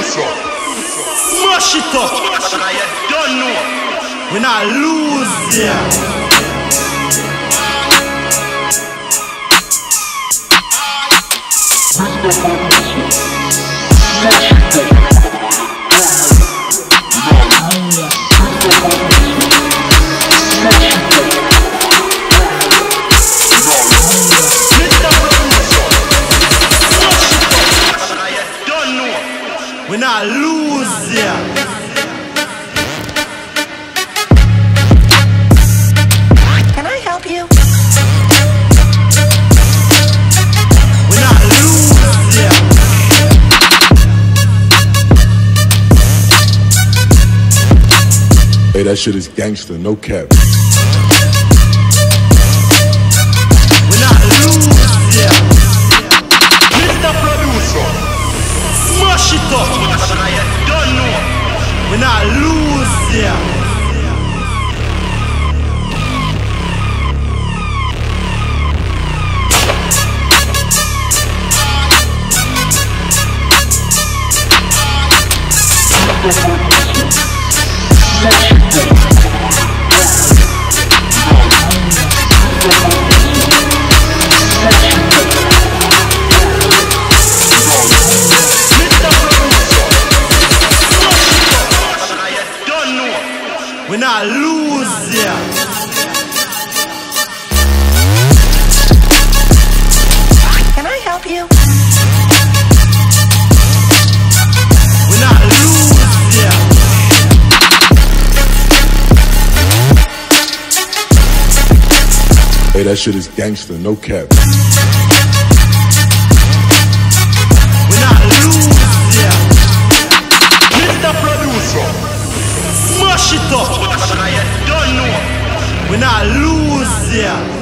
producer. Smash it up. You don't know. We not lose, yeah. We not lose, yeah. Can I help you? We not lose, yeah. Hey, that shit is gangster, no cap. We not lose, yeah. Mr. Producer, smash it up. You don't know. We not lose, yeah. We not lose, yeah. Can I help you? We not lose, yeah. Hey, that shit is gangster, no cap. We not lose, yeah. Mr. Producer, smash it up. You don't know. We not lose, yeah.